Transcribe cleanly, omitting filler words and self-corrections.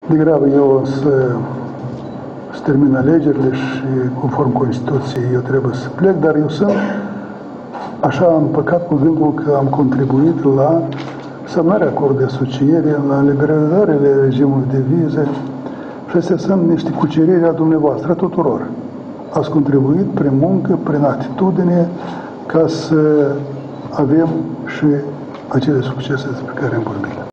Degrabă eu să termin alegerile și, conform Constituției, eu trebuie să plec, dar eu sunt, așa am păcat cu gândul că am contribuit la semnarea acordului de asociere, la liberalizarea regimului de vize și astea sunt niște cuceriri a dumneavoastră, a tuturor. Ați contribuit prin muncă, prin atitudine, ca să avem și acele succese despre care am vorbit.